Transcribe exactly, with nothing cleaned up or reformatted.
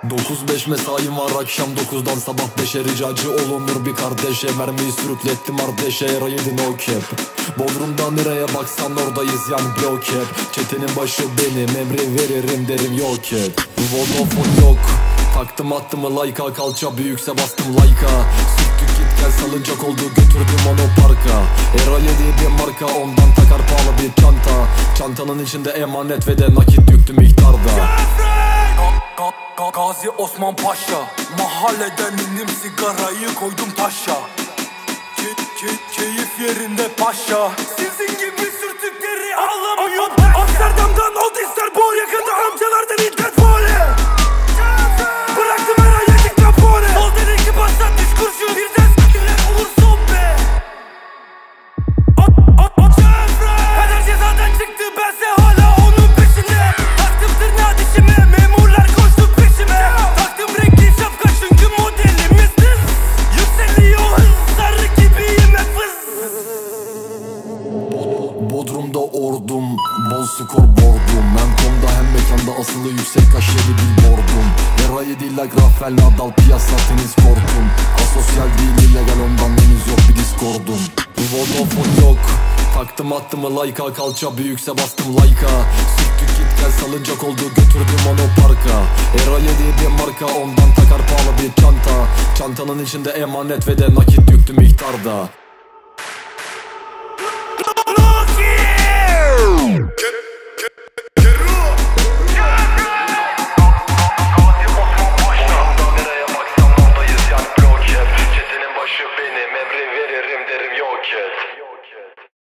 Dokuz beş mesaim var akşam dokuzdan sabah beşe, ricacı olunur bir kardeşe. Mermiyi sürüklettim ardeşe, era yedi no cap. Bodrum'da nereye baksan oradayız yani blow cap. Çetenin başı benim, emri veririm derim yok et. Vodafone yok, taktım attımı like'a, kalça büyükse bastım like'a. Süktük git gel salıncak oldu götürdüm onu parka. Era yedi bir marka, ondan takar pahalı bir çanta. Çantanın içinde emanet ve de nakit yüklü miktarda. Gazi Osman Paşa, mahalleden indim sigarayı koydum taşa. Ke ke keyif yerinde paşa, sizin gibi sürtükleri alamıyor. Amsterdam'dan oldu ister bol, yakında amcalardan Interpol'e. Bıraktım her ay yedik Capone. Sol dedin ki başlat düş kurşun, birden s***ler olur son be. Kader cezadan çıktı, bense hala onun peşinde. Taktım tırnağı dişime, memurlar koştu peşime. Taktım renkli şapka çünkü modelimiz hız. Yükseliyor hız, sarı gibiyim hep hız. Bodrum'da ordum, bol skor bordum. Hem komda hem mekanda asılı yüksek kaşeli billboardum. Era yedi like Rafael Nadal, piyasa tenis kortum. Asosyal değil illegal, ondan henüz yok bir diskordum. Vodafone yok, taktım attımı like'a, kalça büyükse bastım like'a. Süktük git gel salıncak oldu götürdüm onu parka. Era yedi bir marka, ondan takar pahalı bir çanta. Çantanın içinde emanet ve de nakit yüklü miktarda. Benim emri veririm derim yok.